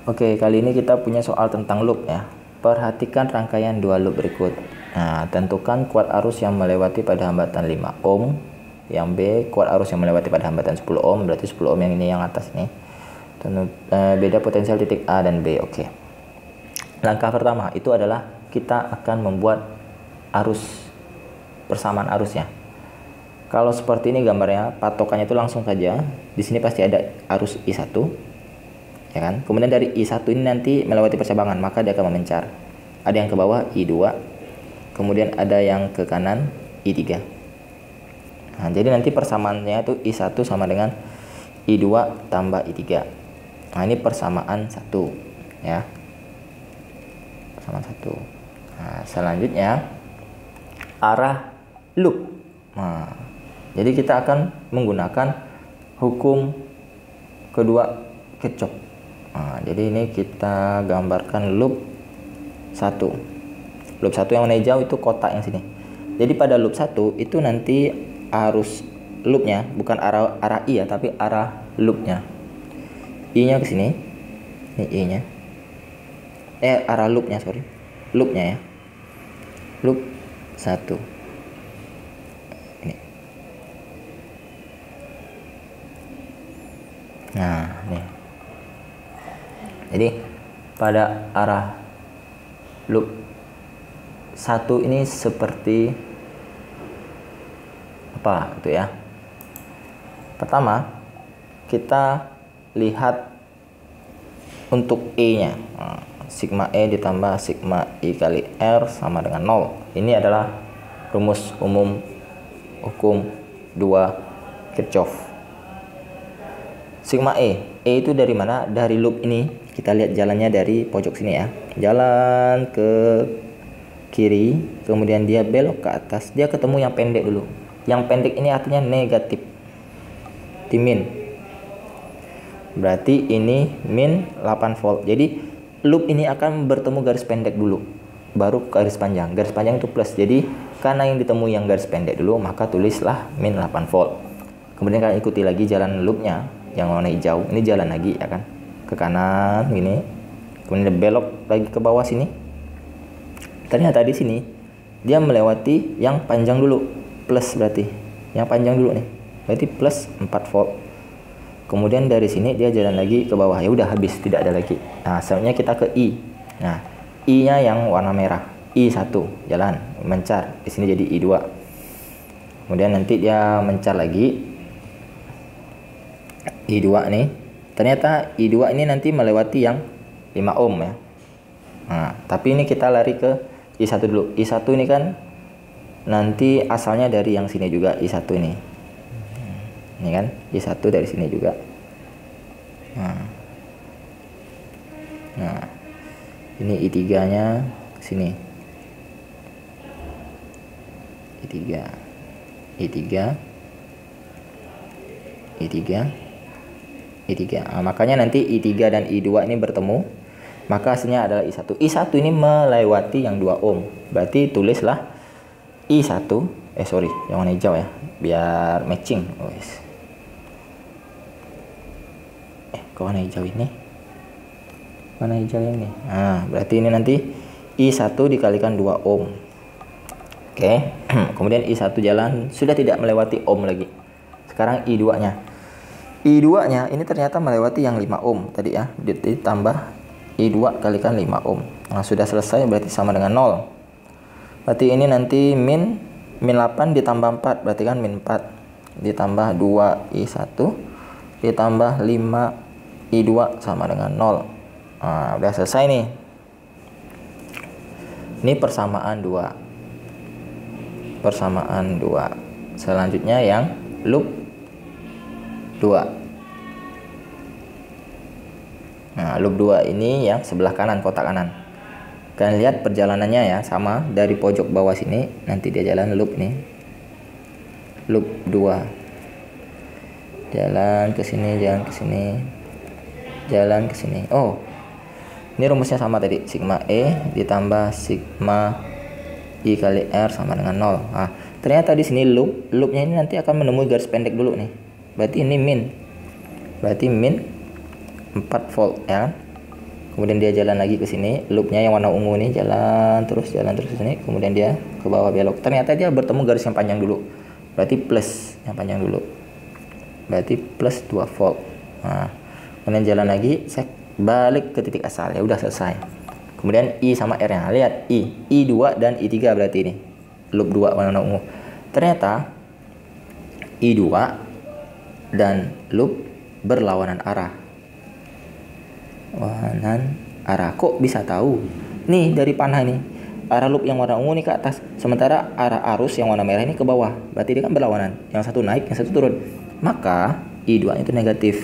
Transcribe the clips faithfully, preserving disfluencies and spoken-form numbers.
Oke, kali ini kita punya soal tentang loop ya. Perhatikan rangkaian dua loop berikut. Nah, tentukan kuat arus yang melewati pada hambatan lima ohm. Yang B, kuat arus yang melewati pada hambatan sepuluh ohm. Berarti sepuluh ohm yang ini yang atas ini. Beda potensial titik A dan B. Oke. Langkah pertama itu adalah kita akan membuat arus, persamaan arusnya. Kalau seperti ini gambarnya, patokannya itu langsung saja. Di sini pasti ada arus I satu. Ya kan? Kemudian dari I satu ini nanti melewati percabangan, maka dia akan memencar. Ada yang ke bawah I dua, kemudian ada yang ke kanan I tiga. Nah, jadi nanti persamaannya itu I satu sama dengan I dua tambah I tiga. Nah, ini persamaan satu ya. Persamaan satu. Nah, selanjutnya arah loop. Nah, jadi kita akan menggunakan hukum kedua Kirchhoff. Nah, jadi ini kita gambarkan loop satu. Loop satu yang warna hijau itu kotak yang sini. Jadi pada loop satu itu nanti arus loopnya bukan arah arah I ya, tapi arah loopnya. I-nya ke sini. Ini I-nya. Eh arah loopnya, sorry. Loopnya ya. Loop satu. Ini. Nah, nih. Jadi pada arah loop satu ini seperti apa gitu ya. Pertama kita lihat untuk E-nya. Nah, sigma E ditambah sigma I kali R sama dengan nol. Ini adalah rumus umum hukum dua Kirchhoff. Sigma E. E itu dari mana? Dari loop ini. Kita lihat jalannya dari pojok sini ya. Jalan ke kiri, kemudian dia belok ke atas. Dia ketemu yang pendek dulu. Yang pendek ini artinya negatif. Di min. Berarti ini min delapan volt. Jadi loop ini akan bertemu garis pendek dulu, baru garis panjang. Garis panjang itu plus. Jadi karena yang ditemui yang garis pendek dulu, maka tulislah min delapan volt. Kemudian kalian ikuti lagi jalan loopnya yang warna hijau. Ini jalan lagi ya kan, ke kanan gini, kemudian belok lagi ke bawah sini. Ternyata di sini dia melewati yang panjang dulu, plus berarti yang panjang dulu nih, berarti plus empat volt. Kemudian dari sini dia jalan lagi ke bawah, ya udah habis, tidak ada lagi. Nah, selanjutnya kita ke I. Nah, I-nya yang warna merah, I satu jalan mencar, di sini jadi I dua. Kemudian nanti dia mencar lagi I dua nih. Ternyata I dua ini nanti melewati yang lima ohm ya. Nah, tapi ini kita lari ke I satu dulu. I satu ini kan nanti asalnya dari yang sini juga, I satu ini. Ini kan I satu dari sini juga. Nah. Nah. Ini I tiga-nya ke sini. I tiga. I tiga. I tiga. I tiga. Nah, makanya nanti I tiga dan I dua ini bertemu, maka hasilnya adalah I satu. I satu ini melewati yang dua ohm. Berarti tulislah I satu, eh sorry, yang warna hijau ya, biar matching. Oh, yes. Eh, kok warna hijau ini? Warna hijau ini. Nah, berarti ini nanti I satu dikalikan dua ohm. Oke. Kemudian I satu jalan sudah tidak melewati ohm lagi. Sekarang I dua-nya. I dua-nya ini ternyata melewati yang lima ohm tadi ya. Ditambah I dua kalikan lima ohm. Nah, sudah selesai, berarti sama dengan nol. Berarti ini nanti min min delapan ditambah empat, berarti kan min empat. Ditambah dua I satu ditambah lima I dua sama dengan nol. Nah, udah selesai nih. Ini persamaan dua. Persamaan dua. Selanjutnya yang loop dua. Nah, loop dua ini yang sebelah kanan, kotak kanan. Kalian lihat perjalanannya ya, sama dari pojok bawah sini, nanti dia jalan loop nih. Loop dua. Jalan ke sini, jalan ke sini. Jalan ke sini. Oh. Ini rumusnya sama tadi, sigma E ditambah sigma I kali R sama dengan nol. Nah, ternyata di sini loop, loopnya ini nanti akan menemui garis pendek dulu nih. Berarti ini min. Berarti min empat volt ya kan? kemudian dia jalan lagi ke sini, loopnya yang warna ungu ini jalan terus jalan terus ke sini, kemudian dia ke bawah belok. Ternyata dia bertemu garis yang panjang dulu, berarti plus yang panjang dulu, berarti plus dua volt. Nah, kemudian jalan lagi, saya balik ke titik asal, ya udah selesai. Kemudian I sama R nya, lihat I, I dua dan I tiga berarti ini loop dua warna ungu. Ternyata I dua dan loop berlawanan arah. Lawanan arah, kok bisa tahu? Nih dari panah ini, arah loop yang warna ungu ini ke atas, sementara arah arus yang warna merah ini ke bawah. Berarti dia kan berlawanan, yang satu naik, yang satu turun. Maka I dua itu negatif,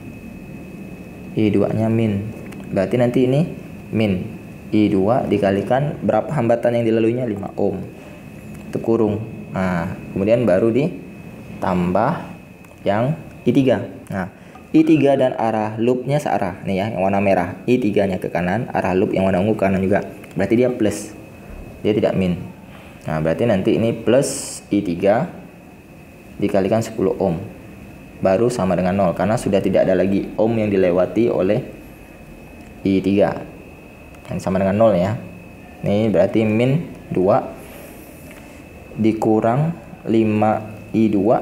I dua nya min. Berarti nanti ini min I dua dikalikan berapa hambatan yang dilaluinya, lima ohm. Itu kurung. Nah, kemudian baru ditambah yang I tiga. Nah, I tiga dan arah loopnya searah nih ya, yang warna merah. I tiga nya ke kanan, arah loop yang warna ungu ke kanan juga. Berarti dia plus, dia tidak min. Nah, berarti nanti ini plus I tiga dikalikan sepuluh ohm baru sama dengan nol, karena sudah tidak ada lagi ohm yang dilewati oleh I tiga yang sama dengan nol ya. Ini berarti min dua dikurang lima I dua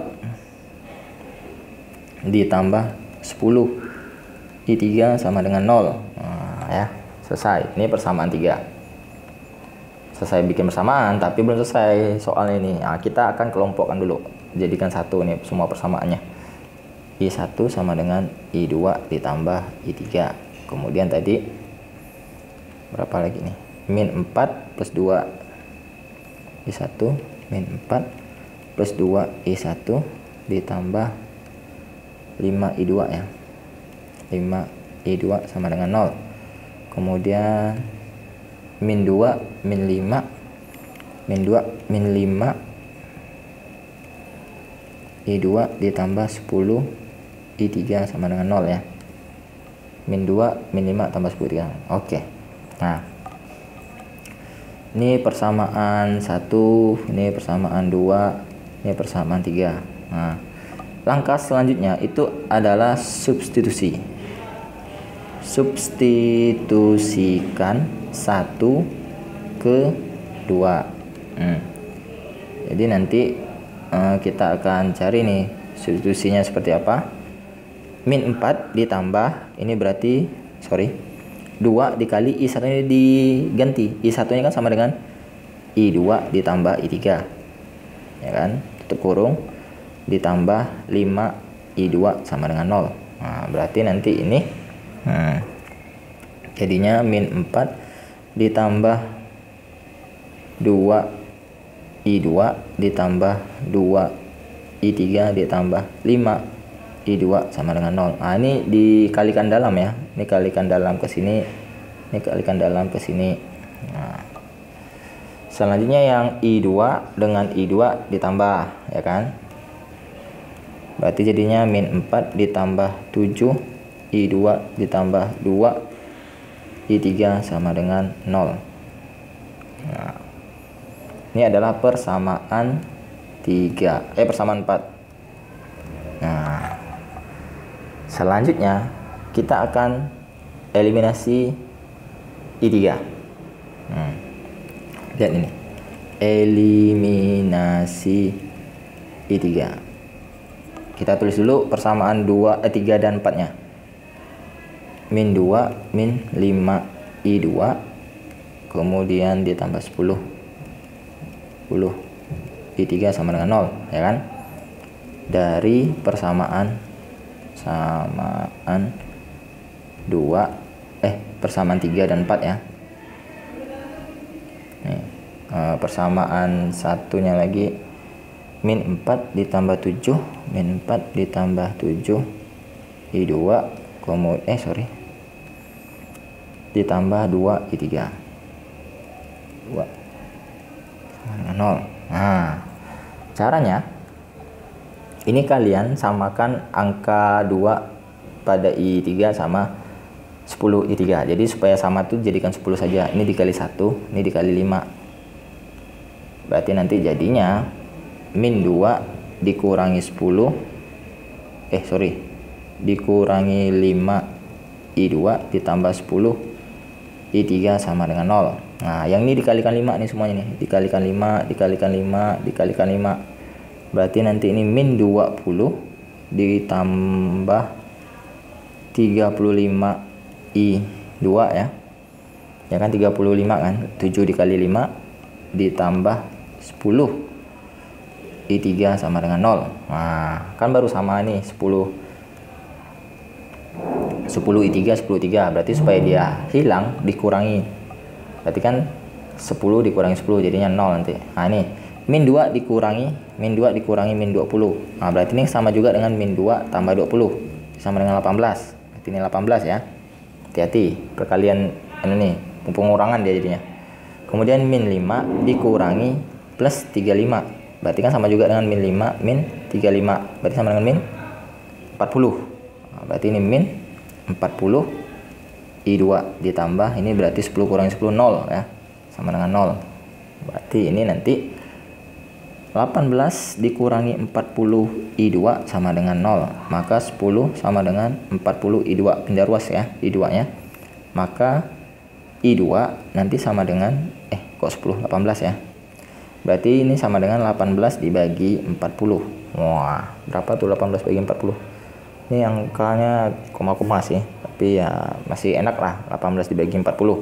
ditambah sepuluh I tiga sama dengan nol. Nah, ya, selesai. Ini persamaan tiga. Selesai bikin persamaan, tapi belum selesai soal ini. Nah, kita akan kelompokkan dulu. Jadikan satu nih semua persamaannya. I satu sama dengan I dua ditambah I tiga. Kemudian tadi berapa lagi nih? Min empat plus dua I satu min empat plus dua I satu ditambah lima I dua ya. lima I dua sama dengan nol. Kemudian min dua min lima min dua min lima I dua ditambah sepuluh I tiga sama dengan nol ya. Min dua min lima tambah sepuluh tiga. Oke. Nah, ini persamaan satu, ini persamaan dua, ini persamaan tiga. Nah, langkah selanjutnya itu adalah substitusi. Substitusikan satu ke dua. Hmm. Jadi nanti uh, kita akan cari nih substitusinya seperti apa. Min empat ditambah, ini berarti sorry dua dikali I satu nya diganti. I satu nya kan sama dengan I dua ditambah I tiga. Ya kan? Tutup kurung ditambah lima I dua sama dengan nol. Nah, berarti nanti ini hmm, jadinya min empat ditambah dua I dua ditambah dua I tiga ditambah lima I dua sama dengan nol. Nah, ini dikalikan dalam ya. Ini kalikan dalam ke sini. Ini kalikan dalam ke sini. Nah, selanjutnya yang I dua dengan I dua ditambah, ya kan? Berarti jadinya min empat ditambah tujuh I dua ditambah dua I tiga sama dengan nol. Nah, ini adalah persamaan tiga, eh persamaan empat. Nah, selanjutnya kita akan eliminasi I tiga. Hmm. Lihat ini. Eliminasi I tiga. Kita tulis dulu persamaan dua, eh, tiga dan empat-nya. Min dua min lima I dua kemudian ditambah sepuluh. sepuluh I tiga sama dengan nol, ya kan? Dari persamaan samaan dua eh persamaan tiga dan empat ya. Nih, eh, persamaan satunya lagi min empat ditambah tujuh, min empat ditambah tujuh I dua kemudian eh sorry ditambah dua I tiga. dua sama dengan nol. Nah, caranya ini kalian samakan angka dua pada I tiga sama sepuluh I tiga. Jadi supaya sama tuh jadikan sepuluh saja. Ini dikali satu, ini dikali lima. Berarti nanti jadinya min dua dikurangi sepuluh. Eh sorry. Dikurangi lima I dua ditambah sepuluh I tiga sama dengan nol. Nah, yang ini dikalikan lima nih semuanya nih. Dikalikan lima, dikalikan lima, dikalikan lima. Berarti nanti ini min dua puluh ditambah tiga puluh lima I dua ya. Ya kan tiga puluh lima kan. tujuh dikali lima ditambah sepuluh I tiga sama dengan nol. Nah, kan baru sama nih sepuluh sepuluh I tiga, sepuluh I tiga. Berarti supaya dia hilang dikurangi. Berarti kan sepuluh dikurangi sepuluh jadinya nol nanti. Nah, ini min dua dikurangi min dua dikurangi min dua puluh. Nah, berarti ini sama juga dengan min dua tambah dua puluh sama dengan delapan belas. Berarti ini delapan belas ya. Hati-hati perkalian ini nih, pengurangan dia jadinya. Kemudian min lima dikurangi plus tiga puluh lima. Berarti kan sama juga dengan min lima min tiga puluh lima. Berarti sama dengan min empat puluh. Nah, berarti ini min empat puluh I dua ditambah ini berarti sepuluh kurangi sepuluh nol ya. Sama dengan nol. Berarti ini nanti delapan belas dikurangi empat puluh I dua sama dengan nol. Maka sepuluh sama dengan empat puluh I dua. Pindah ruas ya I dua nya. Maka I dua nanti sama dengan eh kok sepuluh, delapan belas ya. Berarti ini sama dengan delapan belas dibagi empat puluh. Wah, berapa tuh delapan belas bagi empat puluh? Ini angkanya koma-koma sih, tapi ya masih enak lah. Delapan belas dibagi empat puluh,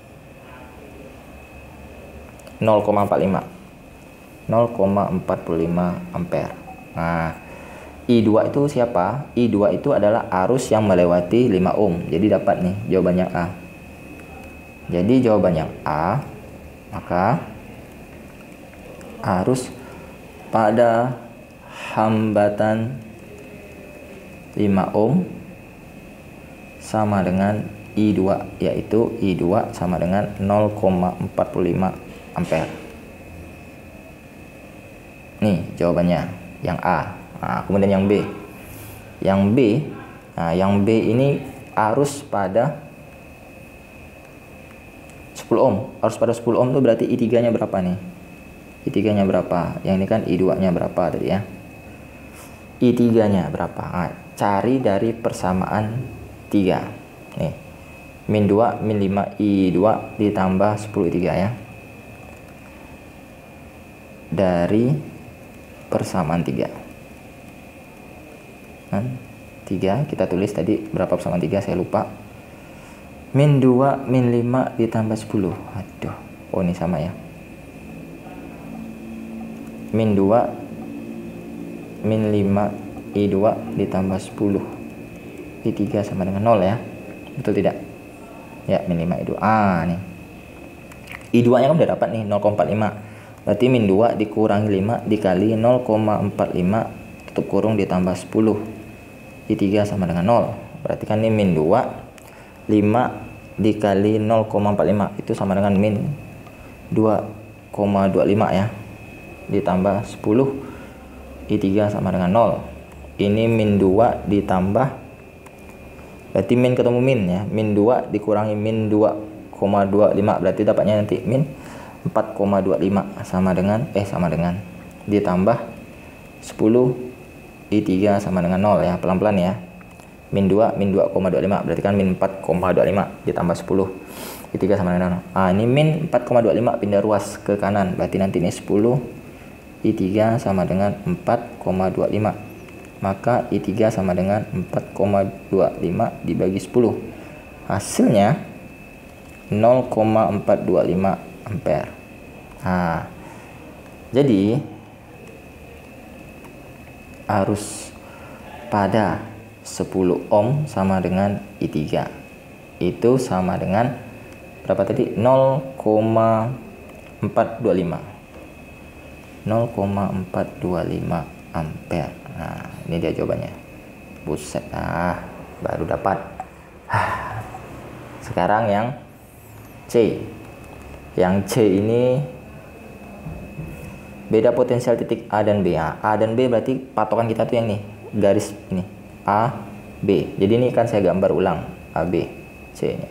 nol koma empat lima. nol koma empat lima ampere. Nah, I dua itu siapa? I dua itu adalah arus yang melewati lima ohm. Jadi dapat nih jawabannya A. Jadi jawabannya A, maka arus pada hambatan lima ohm sama dengan I dua, yaitu I dua sama dengan nol koma empat lima ampere. Nih jawabannya yang A. Nah, kemudian yang B. Yang B, nah yang B ini arus pada sepuluh ohm. Arus pada sepuluh ohm itu berarti I tiga nya berapa nih? I tiga nya berapa? Yang ini kan I dua nya berapa tadi ya? I tiga nya berapa? Nah, cari dari persamaan tiga. Nih. Min dua, min lima I dua ditambah sepuluh I tiga ya. Dari persamaan tiga. Kan? tiga kita tulis tadi berapa persamaan tiga saya lupa. Min dua, min lima ditambah sepuluh. Aduh. Oh, ini sama ya. Min dua, min lima I dua ditambah sepuluh. I tiga sama dengan nol ya. Betul tidak? Ya, min lima I dua. Ah, nih. I dua nya kan udah dapat nih nol koma empat lima. Berarti min dua dikurangi lima dikali nol koma empat lima tutup kurung ditambah sepuluh. I tiga sama dengan nol. Berarti kan ini min dua, lima dikali nol koma empat lima itu sama dengan min dua koma dua lima ya. Ditambah sepuluh. I tiga sama dengan nol. Ini min dua ditambah, berarti min ketemu min ya. Min dua dikurangi min dua koma dua lima berarti dapatnya nanti min empat koma dua lima sama dengan eh sama dengan ditambah sepuluh. I tiga sama dengan nol ya, pelan-pelan ya. Min dua, min dua koma dua lima berarti kan min empat koma dua lima ditambah sepuluh. I tiga sama dengan nol. Ah, ini min empat koma dua lima pindah ruas ke kanan. Berarti nanti ini sepuluh. I tiga sama dengan empat koma dua lima. Maka I tiga sama dengan empat koma dua lima dibagi sepuluh. Hasilnya nol koma empat dua lima ampere. Nah, jadi arus pada sepuluh ohm sama dengan I tiga. Itu sama dengan berapa tadi? nol koma empat dua lima. nol koma empat dua lima ampere. Nah, ini dia jawabannya. Buset, nah baru dapat. Sekarang yang C. Yang C ini beda potensial titik A dan B. A dan B berarti patokan kita tuh yang nih, garis ini. A, B. Jadi ini kan saya gambar ulang. A, B, C-nya.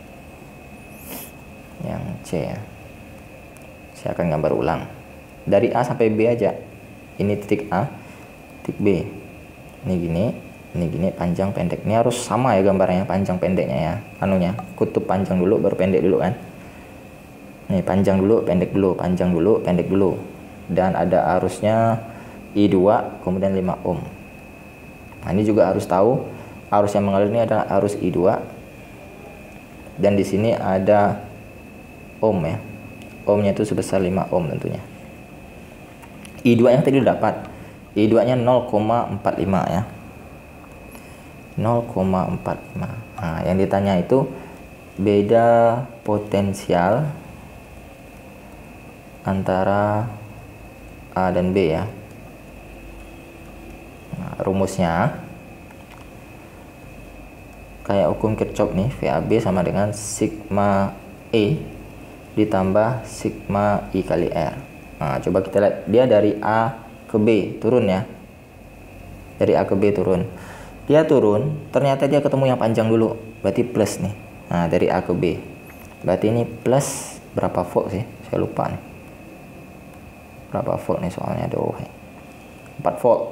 Yang C ya. Saya akan gambar ulang. Dari A sampai B aja. Ini titik A, titik B. Ini gini. Ini gini, panjang pendek. Ini harus sama ya gambarnya, panjang pendeknya ya. Anunya, kutub panjang dulu baru pendek dulu kan. Nih panjang dulu, pendek dulu, panjang dulu, pendek dulu. Dan ada arusnya I dua kemudian lima ohm. Nah, ini juga harus tahu arus yang mengalir ini adalah arus I dua. Dan di sini ada ohm ya. Ohmnya itu sebesar lima ohm tentunya. I dua yang tadi udah dapat. I dua nya nol koma empat lima ya. nol koma empat lima. Nah, yang ditanya itu beda potensial antara A dan B ya. Nah, rumusnya kayak hukum Kirchhoff nih, V A B sama dengan sigma E ditambah sigma I kali R. Nah, coba kita lihat dia dari A ke B turun ya. Dari A ke B turun. Dia turun, ternyata dia ketemu yang panjang dulu, berarti plus nih. Nah, dari A ke B. Berarti ini plus berapa volt sih? Saya lupa nih. Berapa volt nih soalnya, aduh. empat volt.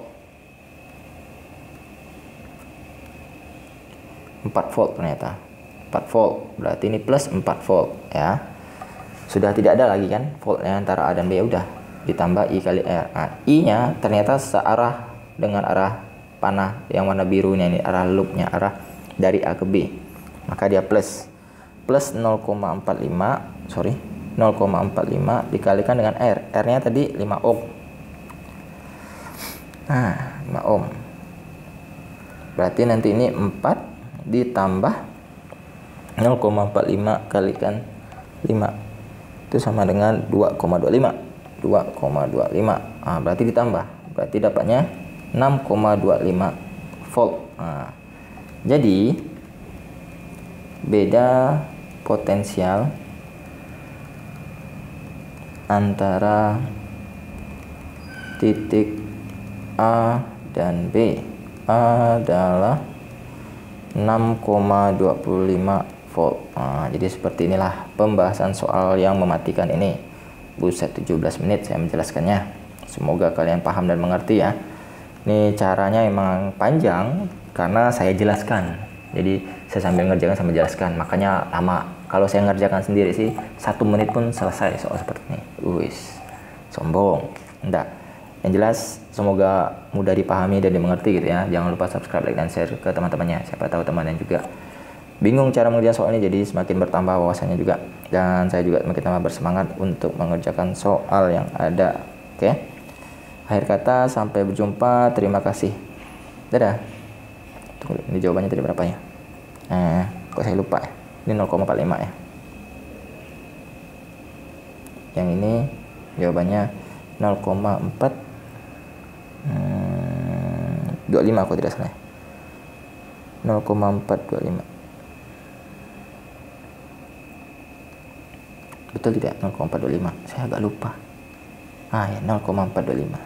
empat volt ternyata. empat volt. Berarti ini plus empat volt ya. Sudah tidak ada lagi kan voltnya antara A dan B, ya udah ditambah I kali R. Nah, I-nya ternyata searah dengan arah panah yang warna birunya ini, arah loopnya, arah dari A ke B, maka dia plus plus nol koma empat lima, sorry nol koma empat lima dikalikan dengan R. R nya tadi lima ohm. Nah, lima ohm berarti nanti ini empat ditambah nol koma empat lima kalikan lima itu sama dengan dua koma dua lima. dua koma dua lima. Nah, berarti ditambah, berarti dapatnya enam koma dua lima volt. Nah, jadi beda potensial antara titik A dan B adalah enam koma dua lima volt. Nah, jadi seperti inilah pembahasan soal yang mematikan ini. Buset, tujuh belas menit saya menjelaskannya. Semoga kalian paham dan mengerti ya. Ini caranya emang panjang karena saya jelaskan. Jadi saya sambil ngerjakan sambil jelaskan, makanya lama. Kalau saya ngerjakan sendiri sih satu menit pun selesai soal seperti ini. Wis, sombong. Enggak. Yang jelas semoga mudah dipahami dan dimengerti gitu ya. Jangan lupa subscribe, like, dan share ke teman-temannya. Siapa tahu teman-teman juga bingung cara mengerjakan soal ini, jadi semakin bertambah wawasannya juga. Dan saya juga semakin tambah bersemangat untuk mengerjakan soal yang ada. Oke. Akhir kata, sampai berjumpa. Terima kasih. Dadah. Tunggu, ini jawabannya tadi berapa ya? Eh, kok saya lupa ya? Ini nol koma empat lima ya. Yang ini jawabannya nol koma empat dua lima kalau tidak salah. nol koma empat dua lima. Betul tidak? nol koma empat dua lima. Saya agak lupa. Ah ya, nol koma empat dua lima.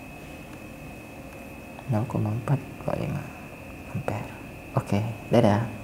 nol koma empat dua lima ampere. Oke, dadah.